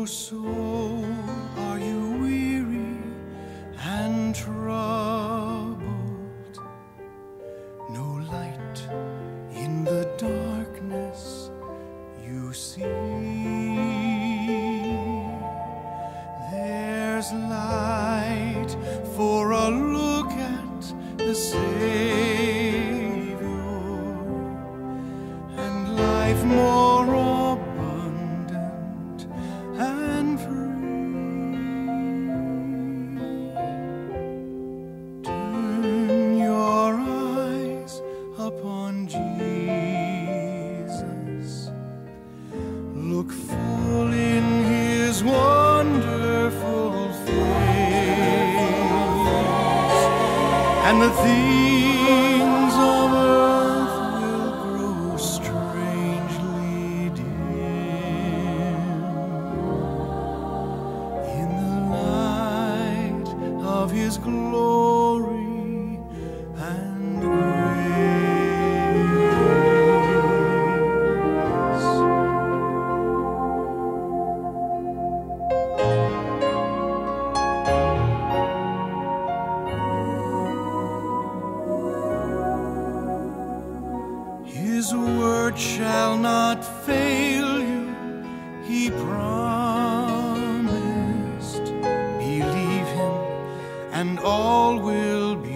soul, are you weary and troubled? No light in the darkness you see. There's light for a look at the Savior, and life more abundant and free. Turn your eyes upon Jesus, look full in His wonderful face, and the things of earth will grow strangely dim in the light of His glory and grace. His word shall not fail you, He promised. Believe Him, and all will be